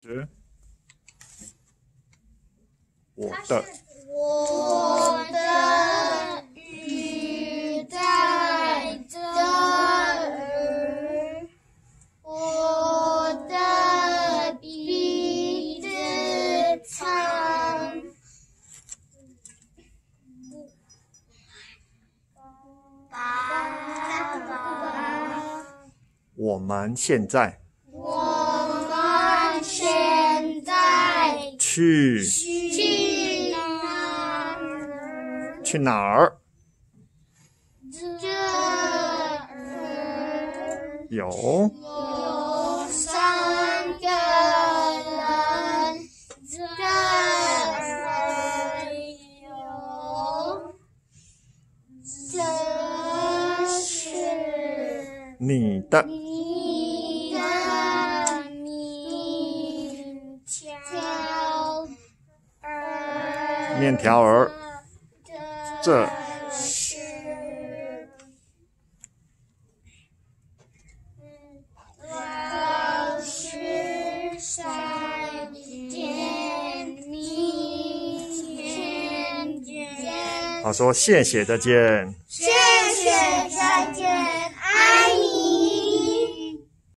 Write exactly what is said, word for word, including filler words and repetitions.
十，我的， 我的雨在这儿，我的鼻子长，爸爸， 我们现在我们现在去去哪儿？ 去哪儿？ 这儿有有三个人，这儿有，这是你的你的面条儿， 面条儿，这是老师再见，明天见。 他说谢谢再见。 谢谢，再见。